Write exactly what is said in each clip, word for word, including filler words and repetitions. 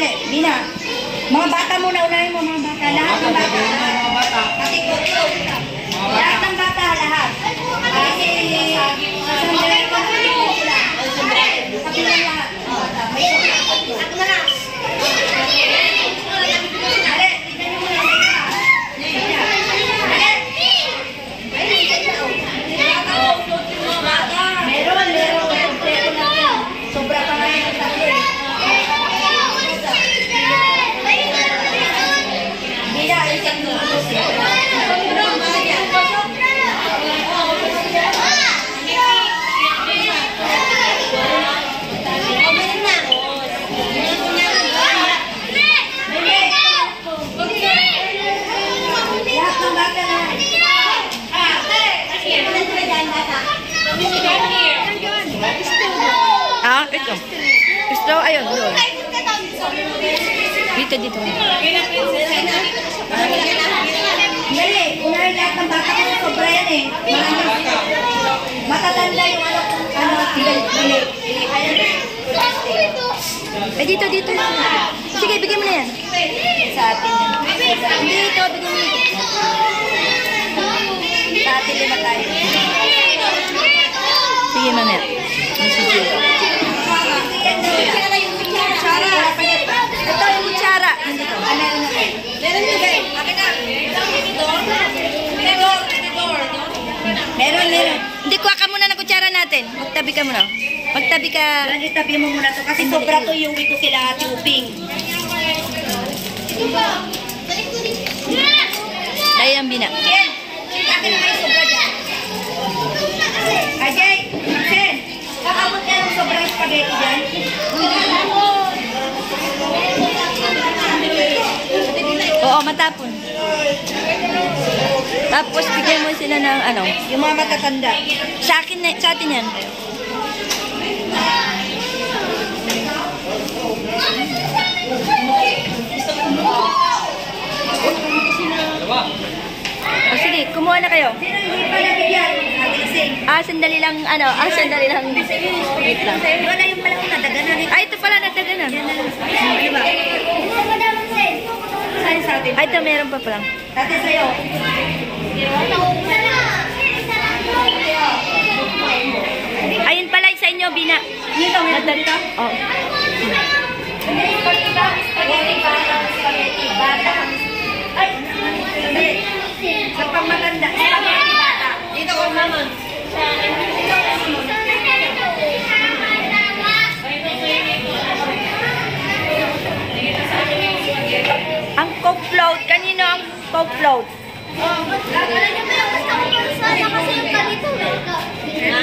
Dali, Bina. Mga bata muna, unahin mo mga bata. Lahat ng bata. Kasi lahat ng bata, lahat. Kasi sandali ko na lang. Sabi na lahat. Ako na lang. Dali, tignan nyo muna. Meron, meron. Sobra pa nga yung sabi. Bila, isang minuto siya. Ah, ito. Gusto, ayun, doon. Dito, dito. Dali, unahin lahat ng bata ko sa sobra yan eh. Matatanda yung ano, ano, dali. Eh, dito, dito. Sige, bigyan mo na yan. Sa atin. Dito, bigyan mo na. Sa atin lima tayo. Sige, Manet. Sige. Ito yung kutsara. Nandito. Meron nyo guys. Bakit na? Door. Door. Meron, meron. Hindi, kuha ka muna ng kutsara natin. Magtabi ka muna. Magtabi ka. Lang itabi mo muna to kasi sobra to yung wiko kila tubing. Dahil ang Bina. Ken, akin na kayo sobra dyan. Ajay, Ken, kakabot ka ng sobrang spaghetti dyan. Oo, matapon. Tapos bigyan mo sila ng ano. Yung mga matatanda. Sa akin, na- sa atin yan. O sige, kumuha na kayo. Sino hindi pa nabigyan? Agising. Ah, sandali lang, ano, ah, sandali lang. Wait lang. Wala yung pala kung nadaganan ito. Ay, ito pala, nataganan. Diba? Saan sa atin? Ay, ito, meron pa palang. Dati sa'yo. Ayun pala, sa inyo, Bina. Dito, meron dito? Oh. Spaghetti, bata, spaghetti, bata. Ay, hindi. Sa pangmatanda, spaghetti, bata. Dito ko naman. Ang Coke float. Kanino ang Coke float? Wala niyo ba yung gusto ko yung sana kasi yung ganito eh. Ha?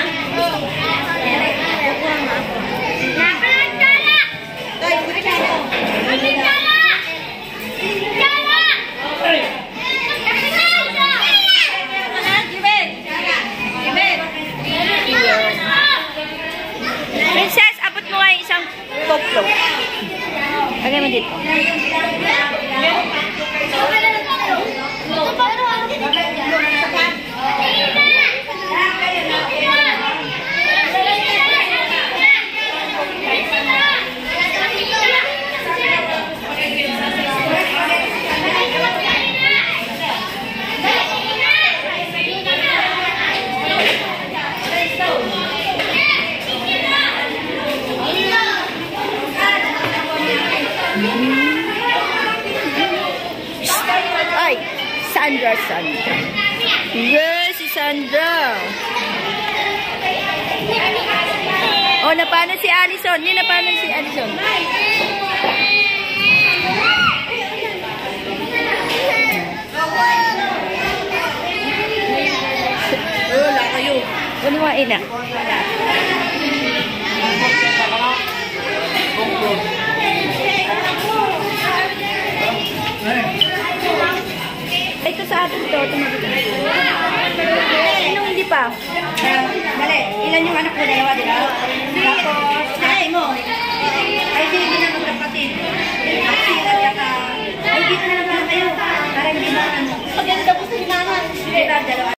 Napalag ka na! Napalag ka na! Princess, abot mo nga yung isang Coke float. Lagay mo dito. Ay, Sandra, Sandra. Yes, si Sandra. Oh, napano si Allison. Hindi napano si Allison. Wala kayo. Unuwain na. Ito sa atin to, tumabi. Anong hindi pa? Dali, ilan yung anak mo? Dalawa, di ba? Tapos, dali mo. Ay, di, hindi na magkapatid. At sila ka. Ay, dito na lang kayo. Para hindi ba ano. Maganda po sa hinahan. Diba, dalawa.